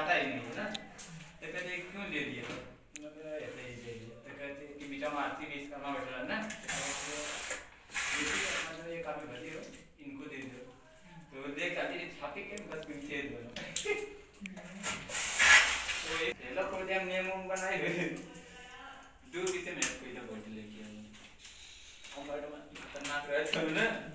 आता ही नहीं है ना, तो कहते क्यों ले दिए, तो ऐसे ही ले दिए, तो कहते कि बीचा में आरती बीस करना बैठा ना, ये काफी भली हो, इनको दे दो, तो देख आती छापे के बस पीछे दो, तो ये लोग को जब नियम बनाए हुए, दो किसे मैं कोई तो बोल लेके आऊँ, हम बड़ा खतरनाक रहता है ना।